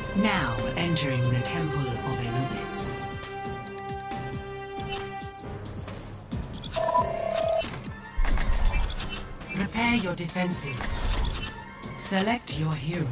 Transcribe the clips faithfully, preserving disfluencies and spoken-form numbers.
Now entering the Temple of Anubis. Prepare your defenses. Select your hero.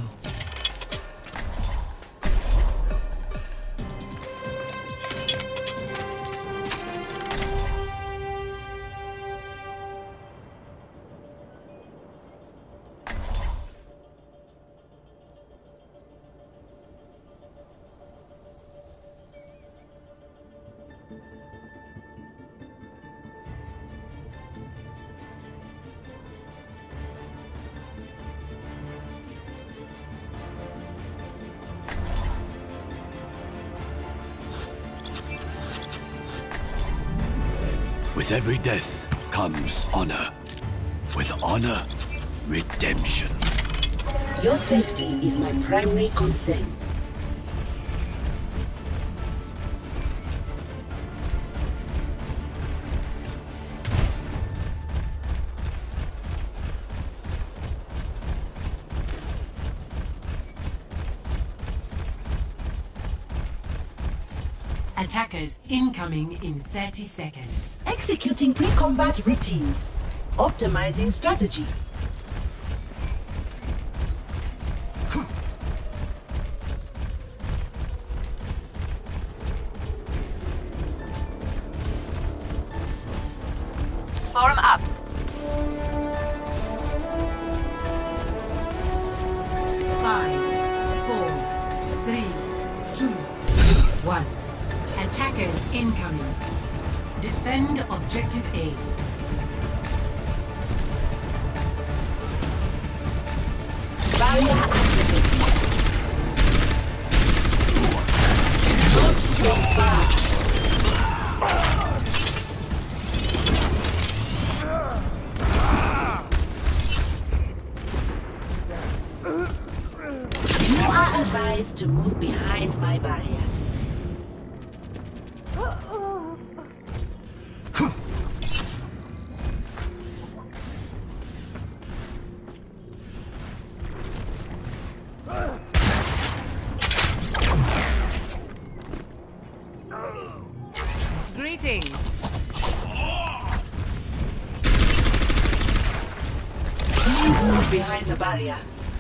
With every death comes honor. With honor, redemption. Your safety is my primary concern. Attackers incoming in thirty seconds. Executing pre-combat routines. Optimizing strategy. Form up. Five, four, three, two, one. Attackers incoming. Defend objective A. Barrier activated. Not so fast. You are advised to move behind my barrier. Greetings. Please move behind the barrier.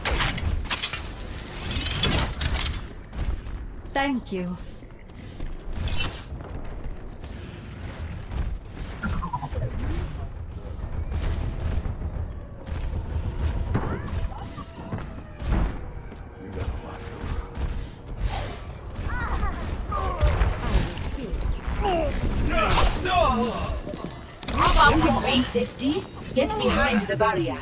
Thank you. For your own safety, get behind the barrier.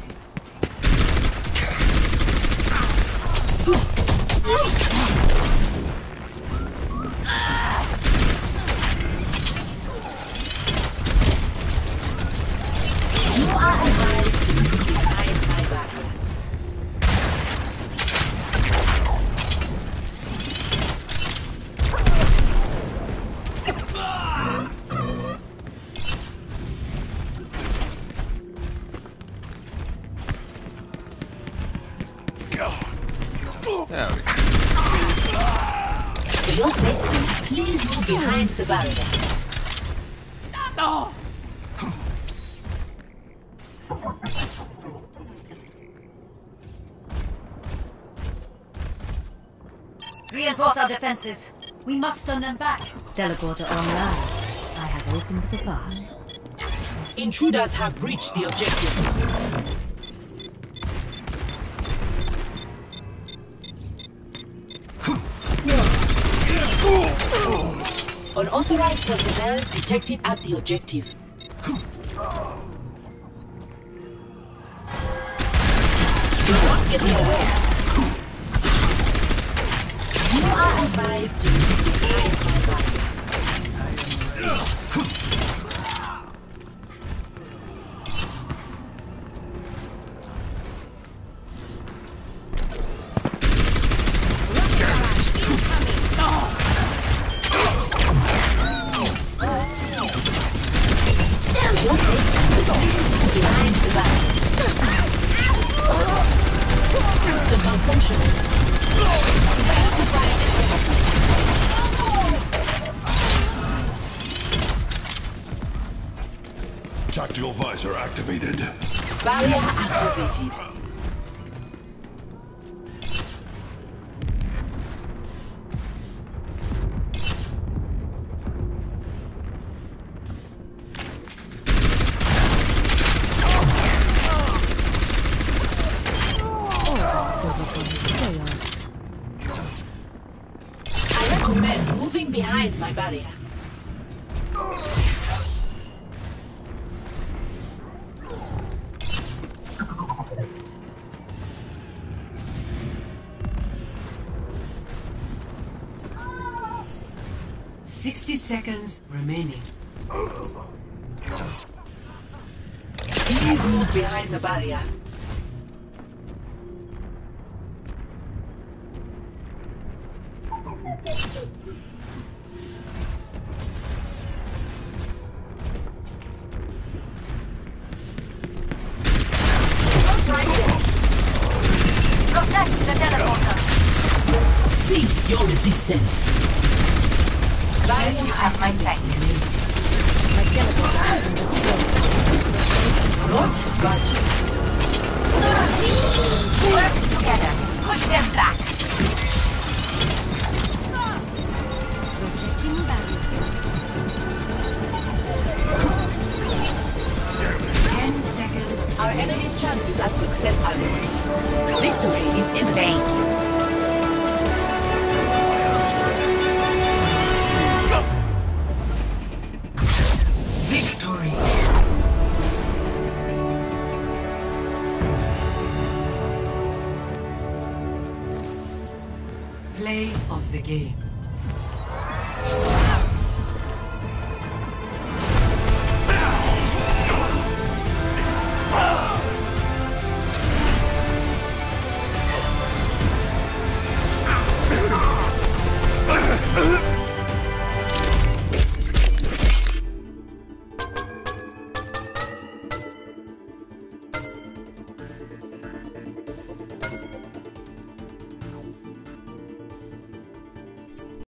You are advised to move behind my barrier. There we go. For your safety, please move behind the barrier. No! Reinforce our defenses. We must turn them back. Teleporter online. I have opened the path. Intruders have breached the objective. Unauthorized personnel detected at the objective. Do not get away. You are advised to move behind my body. Your safety behind the back. System malfunction. activated. Barrier activated. I recommend moving behind my barrier. Sixty seconds remaining. Please move behind the barrier. Protect the teleporter. Cease your resistance. You have my thanks. My teleporter has been destroyed. Not budging. Work together. Push them back. Projecting barrier. Ten seconds. Our enemy's chances at success are low. Victory is imminent. Victory. Play of the game.